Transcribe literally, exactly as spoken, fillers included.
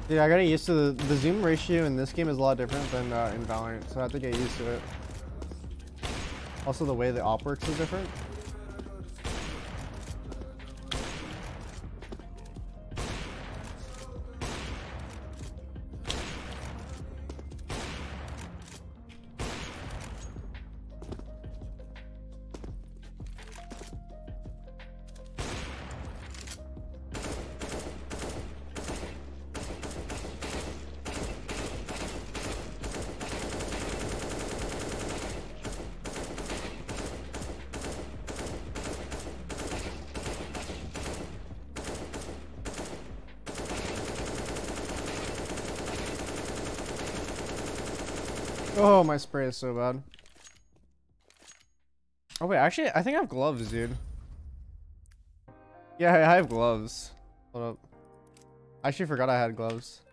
Yeah, I gotta get used to the, the zoom ratio in this game is a lot different than uh, in Valorant, so I have to get used to it. Also, the way the op works is different. Oh, my spray is so bad. Oh wait, actually, I think I have gloves, dude. Yeah, I have gloves. Hold up. I actually forgot I had gloves.